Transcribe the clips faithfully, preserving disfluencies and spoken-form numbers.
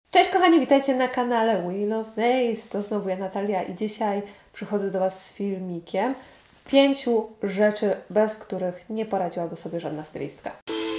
Cześć kochani, witajcie na kanale We Love Nails. To znowu ja, Natalia, i dzisiaj przychodzę do Was z filmikiem pięciu rzeczy, bez których nie poradziłaby sobie żadna stylistka.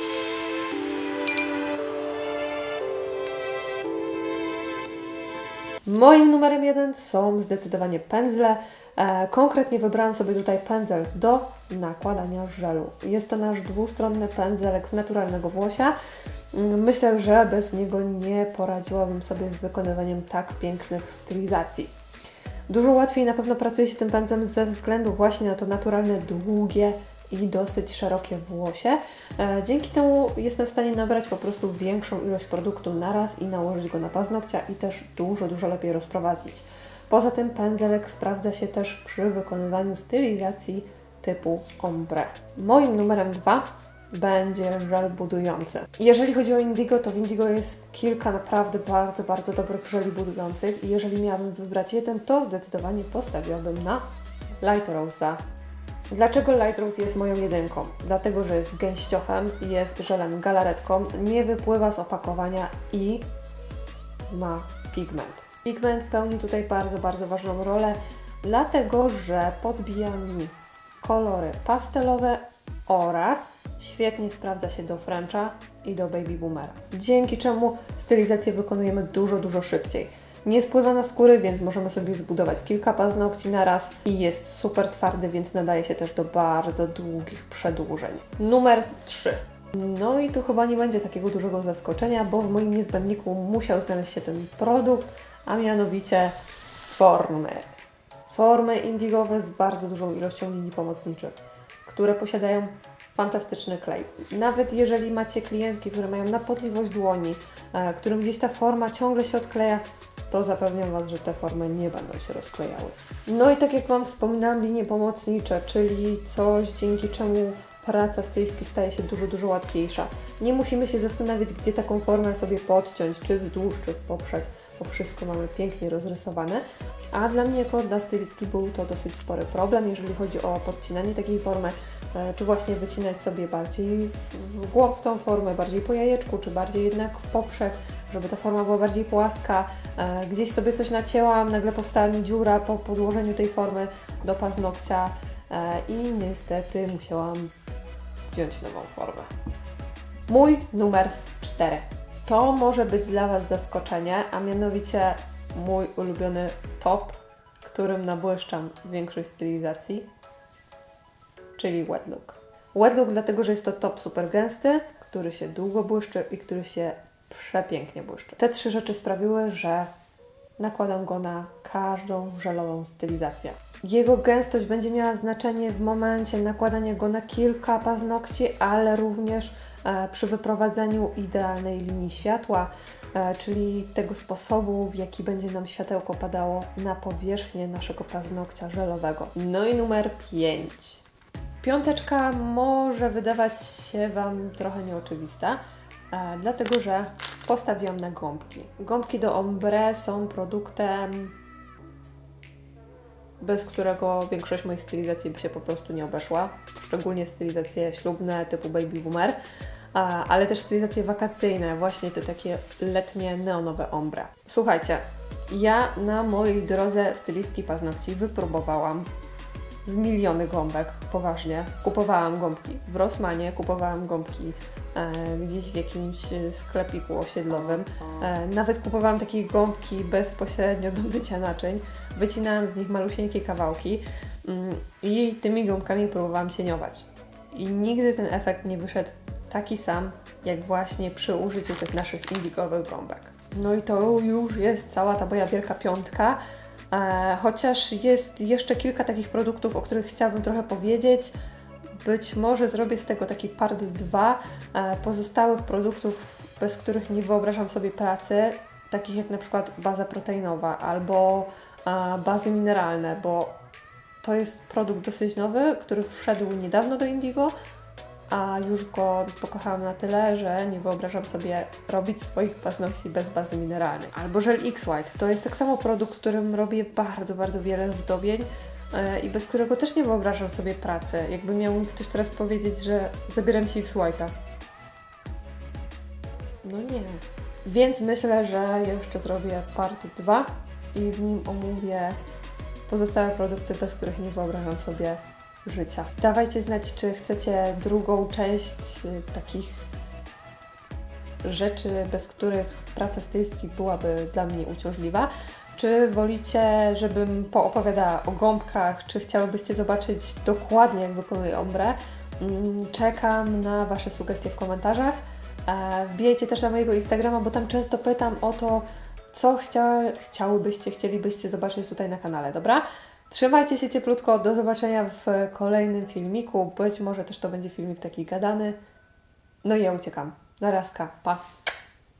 Moim numerem jeden są zdecydowanie pędzle. E, konkretnie wybrałam sobie tutaj pędzel do nakładania żelu. Jest to nasz dwustronny pędzelek z naturalnego włosia. Myślę, że bez niego nie poradziłabym sobie z wykonywaniem tak pięknych stylizacji. Dużo łatwiej na pewno pracuje się tym pędzlem ze względu właśnie na to naturalne, długie i dosyć szerokie włosie. E, dzięki temu jestem w stanie nabrać po prostu większą ilość produktu naraz i nałożyć go na paznokcia i też dużo, dużo lepiej rozprowadzić. Poza tym pędzelek sprawdza się też przy wykonywaniu stylizacji typu ombre. Moim numerem dwa będzie żel budujący. Jeżeli chodzi o Indigo, to w Indigo jest kilka naprawdę bardzo, bardzo dobrych żeli budujących i jeżeli miałabym wybrać jeden, to zdecydowanie postawiłabym na Light Rose'a. Dlaczego Light Rose jest moją jedynką? Dlatego, że jest gęściochem, jest żelem galaretką, nie wypływa z opakowania i ma pigment. Pigment pełni tutaj bardzo, bardzo ważną rolę, dlatego, że podbija mi kolory pastelowe oraz świetnie sprawdza się do Frencha i do Baby Boomera. Dzięki czemu stylizację wykonujemy dużo, dużo szybciej. Nie spływa na skóry, więc możemy sobie zbudować kilka paznokci na raz i jest super twardy, więc nadaje się też do bardzo długich przedłużeń. Numer trzy. No i tu chyba nie będzie takiego dużego zaskoczenia, bo w moim niezbędniku musiał znaleźć się ten produkt, a mianowicie formy. Formy indigowe z bardzo dużą ilością linii pomocniczych, które posiadają fantastyczny klej. Nawet jeżeli macie klientki, które mają napodliwość dłoni, e, którym gdzieś ta forma ciągle się odkleja, to zapewniam Was, że te formy nie będą się rozklejały. No i tak jak Wam wspominałam, linie pomocnicze, czyli coś, dzięki czemu praca stylistki staje się dużo, dużo łatwiejsza. Nie musimy się zastanawiać, gdzie taką formę sobie podciąć, czy wzdłuż, czy w poprzek, bo wszystko mamy pięknie rozrysowane. A dla mnie jako dla stylistki był to dosyć spory problem, jeżeli chodzi o podcinanie takiej formy, czy właśnie wycinać sobie bardziej w głąb w tą formę, bardziej po jajeczku, czy bardziej jednak w poprzek, żeby ta forma była bardziej płaska. Gdzieś sobie coś nacięłam, nagle powstała mi dziura po podłożeniu tej formy do paznokcia i niestety musiałam wziąć nową formę. Mój numer cztery. To może być dla Was zaskoczenie, a mianowicie mój ulubiony top, którym nabłyszczam większość stylizacji, czyli Wet Look. Wet Look dlatego, że jest to top super gęsty, który się długo błyszczy i który się przepięknie błyszczy. Te trzy rzeczy sprawiły, że nakładam go na każdą żelową stylizację. Jego gęstość będzie miała znaczenie w momencie nakładania go na kilka paznokci, ale również e, przy wyprowadzeniu idealnej linii światła, e, czyli tego sposobu, w jaki będzie nam światełko padało na powierzchnię naszego paznokcia żelowego. No i numer pięć. Piąteczka może wydawać się Wam trochę nieoczywista, e, dlatego że postawiłam na gąbki. Gąbki do ombre są produktem, bez którego większość moich stylizacji by się po prostu nie obeszła. Szczególnie stylizacje ślubne typu Baby Boomer, ale też stylizacje wakacyjne, właśnie te takie letnie, neonowe ombre. Słuchajcie, ja na mojej drodze stylistki paznokci wypróbowałam z miliony gąbek, poważnie. Kupowałam gąbki w Rossmanie, kupowałam gąbki e, gdzieś w jakimś sklepiku osiedlowym. E, nawet kupowałam takie gąbki bezpośrednio do mycia naczyń. Wycinałam z nich malusieńkie kawałki mm, i tymi gąbkami próbowałam cieniować. I nigdy ten efekt nie wyszedł taki sam, jak właśnie przy użyciu tych naszych indigowych gąbek. No i to już jest cała ta moja wielka piątka. E, chociaż jest jeszcze kilka takich produktów, o których chciałabym trochę powiedzieć. Być może zrobię z tego taki part dwa e, pozostałych produktów, bez których nie wyobrażam sobie pracy, takich jak na przykład baza proteinowa albo e, bazy mineralne, bo to jest produkt dosyć nowy, który wszedł niedawno do Indigo, a już go pokochałam na tyle, że nie wyobrażam sobie robić swoich paznokci bez bazy mineralnej. Albo żel X-White. To jest tak samo produkt, którym robię bardzo, bardzo wiele zdobień yy, i bez którego też nie wyobrażam sobie pracy. Jakby miał mi ktoś teraz powiedzieć, że zabieram Ci X-White'a. No nie. Więc myślę, że jeszcze zrobię part dwa i w nim omówię pozostałe produkty, bez których nie wyobrażam sobie życia. Dawajcie znać, czy chcecie drugą część takich rzeczy, bez których praca stylistki byłaby dla mnie uciążliwa. Czy wolicie, żebym poopowiadała o gąbkach, czy chciałybyście zobaczyć dokładnie, jak wykonuję ombre? Czekam na Wasze sugestie w komentarzach. Wbijajcie też na mojego Instagrama, bo tam często pytam o to, co chcia, chciałybyście, chcielibyście zobaczyć tutaj na kanale, dobra? Trzymajcie się cieplutko, do zobaczenia w kolejnym filmiku. Być może też to będzie filmik taki gadany. No i ja uciekam. Na razie, pa!